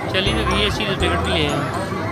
चली तो गई ऐसी, तो टिकट भी ले आए।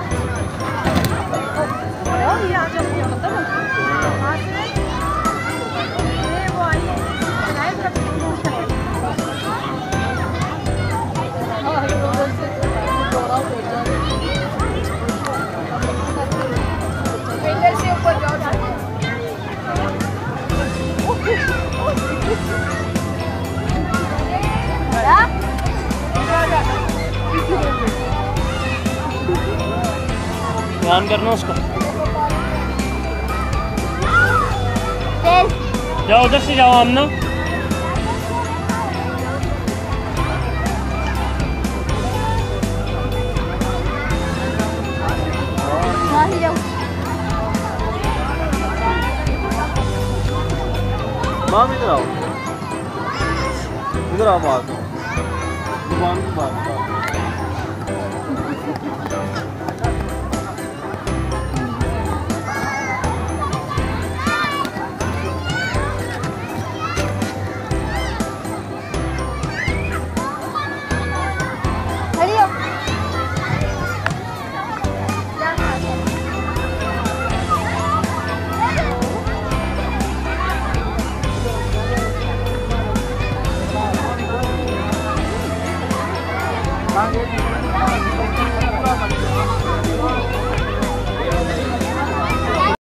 ध्यान करना उसको। जाओ उधर से जाओ आमना। माम इधर आओ, इधर आओ, बात दुकान की बात।